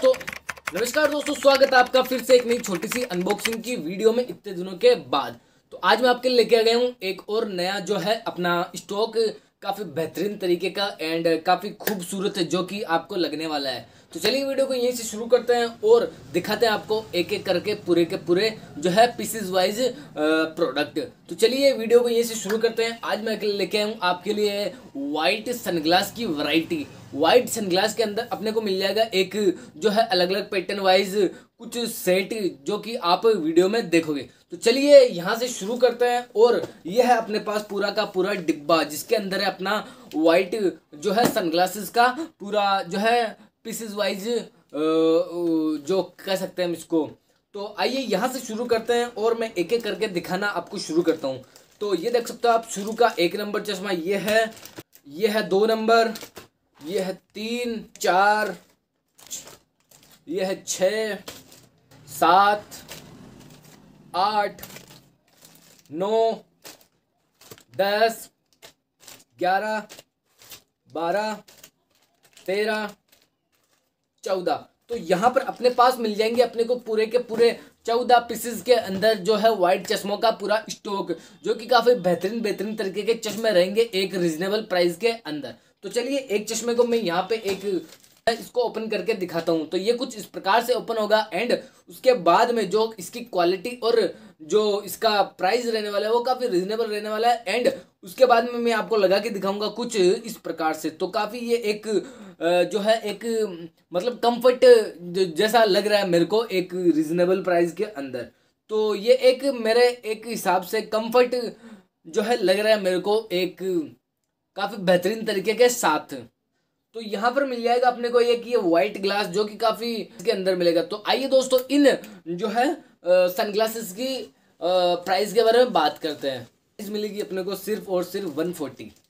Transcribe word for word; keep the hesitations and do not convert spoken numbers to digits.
दोस्तों, नमस्कार दोस्तों, स्वागत है आपका फिर से एक नई छोटी सी अनबॉक्सिंग की वीडियो में इतने दिनों के बाद। तो आज मैं आपके लिए लेके आ गया हूँ एक और नया जो है अपना स्टॉक, काफ़ी बेहतरीन तरीके का एंड काफ़ी खूबसूरत है जो कि आपको लगने वाला है। तो चलिए वीडियो को यहीं से शुरू करते हैं और दिखाते हैं आपको एक एक करके पूरे के पूरे जो है पीसेस वाइज प्रोडक्ट। तो चलिए वीडियो को यहीं से शुरू करते हैं। आज मैं लेके आया हूँ आपके लिए वाइट सनग्लास की वैरायटी। वाइट सनग्लास के अंदर अपने को मिल जाएगा एक जो है अलग अलग पैटर्न वाइज कुछ सेट जो कि आप वीडियो में देखोगे। तो चलिए यहाँ से शुरू करते हैं और यह है अपने पास पूरा का पूरा डिब्बा जिसके अंदर है अपना वाइट जो है सनग्लासेस का पूरा जो है पीसेस वाइज जो कह सकते हैं हम इसको। तो आइए यहाँ से शुरू करते हैं और मैं एक एक करके दिखाना आपको शुरू करता हूँ। तो ये देख सकते हो आप, शुरू का एक नंबर चश्मा ये है, ये है दो नंबर, ये है तीन, चार, ये है छः, सात, आठ, नौ, दस, ग्यारह, बारह, तेरह, चौदह। तो यहाँ पर अपने पास मिल जाएंगे अपने को पूरे के पूरे चौदह पीसेस के अंदर जो है वाइट चश्मों का पूरा स्टॉक, जो कि काफ़ी बेहतरीन बेहतरीन तरीके के चश्मे रहेंगे एक रीजनेबल प्राइस के अंदर। तो चलिए एक चश्मे को मैं यहाँ पे एक इसको ओपन करके दिखाता हूँ। तो ये कुछ इस प्रकार से ओपन होगा एंड उसके बाद में जो इसकी क्वालिटी और जो इसका प्राइस रहने वाला है वो काफ़ी रिजनेबल रहने वाला है एंड उसके बाद में मैं आपको लगा के दिखाऊंगा कुछ इस प्रकार से। तो काफ़ी ये एक जो है एक मतलब कंफर्ट जैसा लग रहा है मेरे को एक रिजनेबल प्राइस के अंदर। तो ये एक मेरे एक हिसाब से कंफर्ट जो है लग रहा है मेरे को एक काफ़ी बेहतरीन तरीके के साथ। तो यहाँ पर मिल जाएगा अपने को एक ये वाइट ग्लास जो कि काफ़ी इसके अंदर मिलेगा। तो आइए दोस्तों इन जो है सनग्लासेस की प्राइस के बारे में बात करते हैं। प्राइस मिलेगी अपने को सिर्फ और सिर्फ वन फोर्टी।